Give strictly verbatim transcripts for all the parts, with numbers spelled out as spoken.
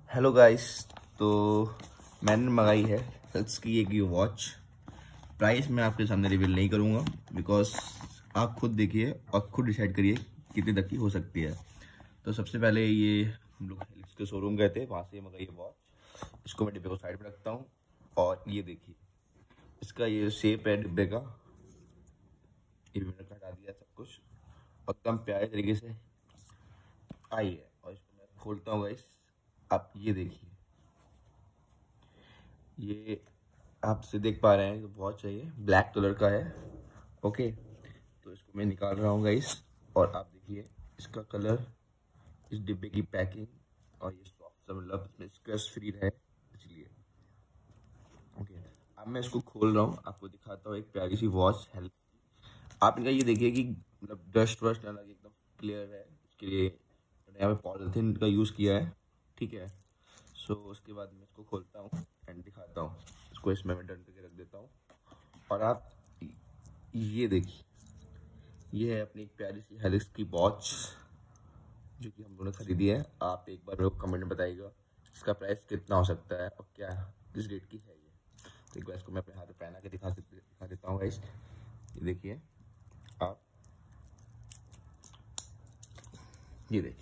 Hello guys. तो मैंने मंगाई है सच की एक ये वॉच। प्राइस मैं आपके सामने रिवील नहीं करूंगा बिकॉज आप खुद देखिए और खुद डिसाइड करिए कितने तक की हो सकती है। तो सबसे पहले ये हम लोग हेलिक्स के शोरूम गए थे, वहाँ से मंगाई ये वॉच। इसको मैं डिब्बे को साइड पे रखता हूँ और ये देखिए इसका ये शेप है डिब्बे का। ये भी मैंने हटा दिया सब कुछ और एकदम प्यारे तरीके से आई है। और इसको मैं खोलता हूँ गाइस, आप ये देखिए, ये आपसे देख पा रहे हैं वॉच है, ये ब्लैक कलर का है। ओके, तो इसको मैं निकाल रहा हूँ गाइस और आप देखिए इसका कलर, इस डिब्बे की पैकिंग और ये सॉफ्ट सा, मतलब इसमें स्क्रैच फ्री है इसलिए। ओके, अब मैं इसको खोल रहा हूँ, आपको दिखाता हूँ एक प्यारी सी वॉच हेल्थ की। आप इनका ये देखिए कि मतलब डस्ट वस्ट ना लगे, एकदम क्लियर है। इसके लिए मैंने यहाँ पे पॉलिथीन का यूज़ किया है, ठीक है। सो so, उसके बाद मैं इसको खोलता हूँ एंड दिखाता हूँ। इसको इसमें मैं डन करके रख देता हूँ और आप ये देखिए, ये है अपनी एक प्यारी सी हेलिक्स की वॉच जो कि हम लोगों ने खरीदी है। आप एक बार मेरे को कमेंट में बताइएगा इसका प्राइस कितना हो सकता है और क्या किस रेट की है ये। तो एक बार इसको मैं अपने हाथ में पहना के दिखा दिखा देता हूँ गाइस। ये देखिए आप, ये देखिए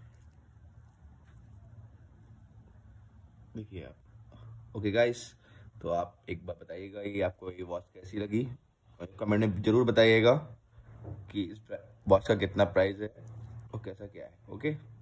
देखिए आप। ओके गाइस, तो आप एक बार बताइएगा ये आपको ये वॉच कैसी लगी और कमेंट में ज़रूर बताइएगा कि इस वॉच का कितना प्राइस है और कैसा क्या है। ओके।